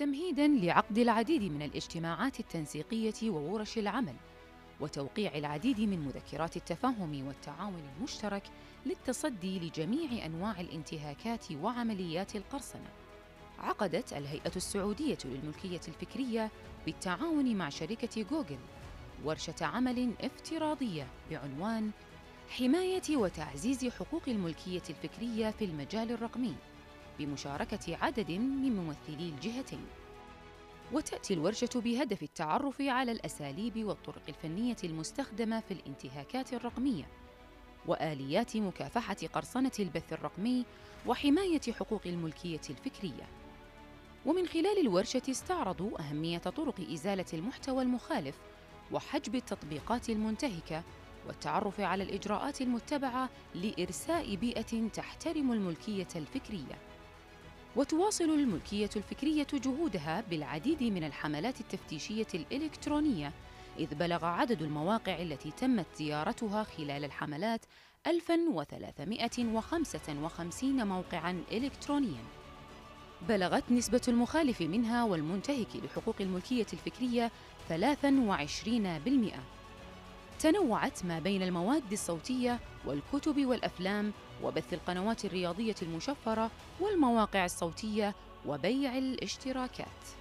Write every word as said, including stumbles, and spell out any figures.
تمهيداً لعقد العديد من الاجتماعات التنسيقية وورش العمل، وتوقيع العديد من مذكرات التفاهم والتعاون المشترك للتصدي لجميع أنواع الانتهاكات وعمليات القرصنة. عقدت الهيئة السعودية للملكية الفكرية بالتعاون مع شركة جوجل ورشة عمل افتراضية بعنوان حماية وتعزيز حقوق الملكية الفكرية في المجال الرقمي، بمشاركة عدد من ممثلي الجهتين. وتأتي الورشة بهدف التعرف على الأساليب والطرق الفنية المستخدمة في الانتهاكات الرقمية، وآليات مكافحة قرصنة البث الرقمي وحماية حقوق الملكية الفكرية. ومن خلال الورشة استعرضوا أهمية طرق إزالة المحتوى المخالف وحجب التطبيقات المنتهكة، والتعرف على الإجراءات المتبعة لإرساء بيئة تحترم الملكية الفكرية. وتواصل الملكية الفكرية جهودها بالعديد من الحملات التفتيشية الإلكترونية، إذ بلغ عدد المواقع التي تمت زيارتها خلال الحملات ألف وثلاثمائة وخمسة وخمسين موقعاً إلكترونياً. بلغت نسبة المخالف منها والمنتهك لحقوق الملكية الفكرية ثلاثة وعشرين بالمئة. تنوعت ما بين المواد الصوتية والكتب والأفلام وبث القنوات الرياضية المشفرة والمواقع الصوتية وبيع الاشتراكات.